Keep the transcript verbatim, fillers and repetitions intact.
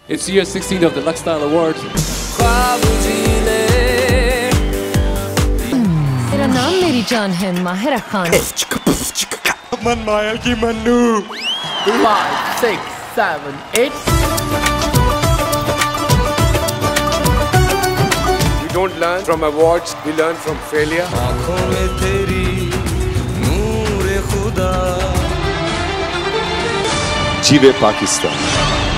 It's year sixteen of the Lux Style Awards. मेरा नाम मेरी जान है माहिरा खान. मन माया की Mannu. Five, six, seven, eight. We don't learn from awards, we learn from failure. आँखों में तेरी नूर खुदा. जीवे पाकिस्तान.